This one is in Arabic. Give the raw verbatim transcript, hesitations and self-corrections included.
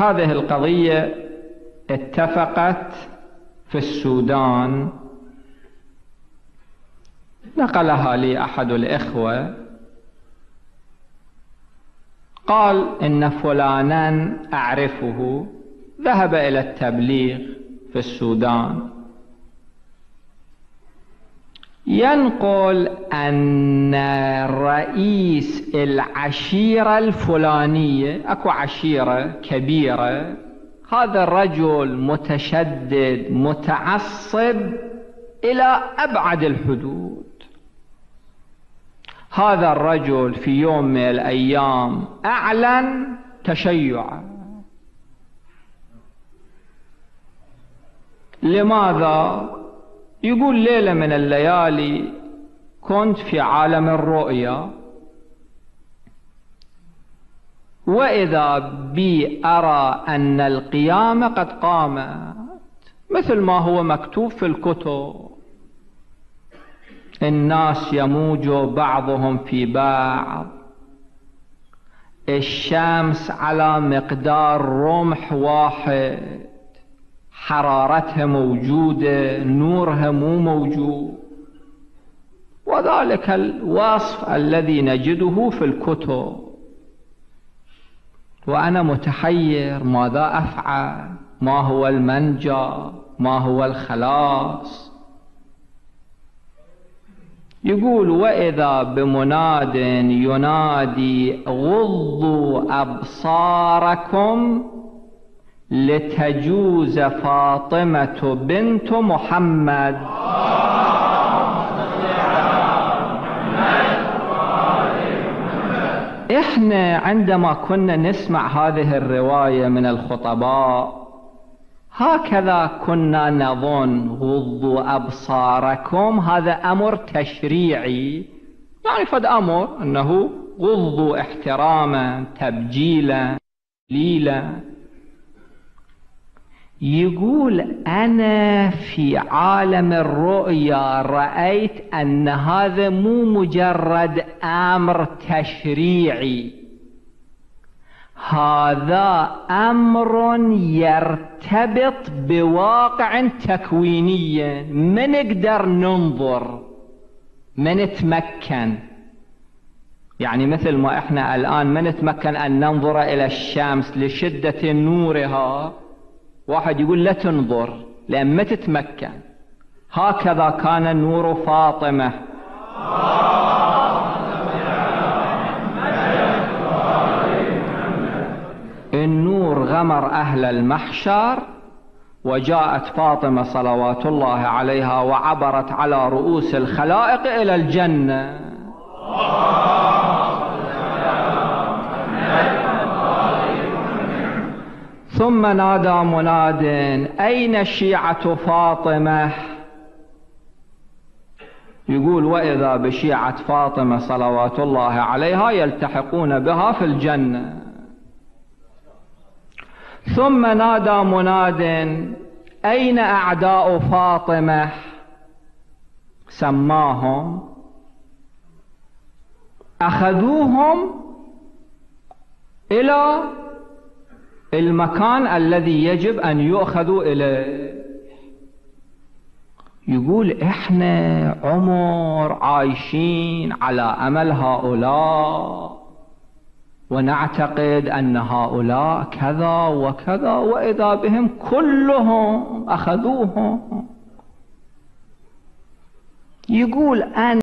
هذه القضية اتفقت في السودان، نقلها لي أحد الإخوة، قال إن فلانا أعرفه ذهب إلى التبليغ في السودان، ينقل أن رئيس العشيرة الفلانية، أكو عشيرة كبيرة، هذا الرجل متشدد متعصب إلى أبعد الحدود. هذا الرجل في يوم من الأيام أعلن تشيعا. لماذا؟ يقول ليلة من الليالي كنت في عالم الرؤيا، وإذا بي أرى أن القيامة قد قامت مثل ما هو مكتوب في الكتب، الناس يموج بعضهم في بعض، الشمس على مقدار رمح واحد، حرارتها موجودة، نورها مو موجود، وذلك الوصف الذي نجده في الكتب. وأنا متحير، ماذا أفعل؟ ما هو المنجى؟ ما هو الخلاص؟ يقول وإذا بمناد ينادي غضوا أبصاركم لتجوز فاطمة بنت محمد. إحنا عندما كنا نسمع هذه الرواية من الخطباء هكذا كنا نظن، غضوا أبصاركم هذا أمر تشريعي، يعني فد أمر أنه غضوا احتراما تبجيلا ليلا. يقول أنا في عالم الرؤيا رأيت أن هذا مو مجرد أمر تشريعي، هذا أمر يرتبط بواقع تكويني، ما نقدر ننظر، ما نتمكن. يعني مثل ما احنا الآن ما نتمكن أن ننظر إلى الشمس لشدة نورها، واحد يقول لا تنظر لأن ما تتمكن. هكذا كان نور فاطمة. النور غمر أهل المحشر، وجاءت فاطمة صلوات الله عليها وعبرت على رؤوس الخلائق إلى الجنة. ثم نادى مناد أين شيعة فاطمة؟ يقول وإذا بشيعة فاطمة صلوات الله عليها يلتحقون بها في الجنة. ثم نادى مناد أين أعداء فاطمة؟ سماهم، أخذوهم إلى المكان الذي يجب أن يؤخذوا إليه. يقول إحنا عمر عايشين على أمل هؤلاء، ونعتقد أن هؤلاء كذا وكذا، وإذا بهم كلهم أخذوهم. يقول أنا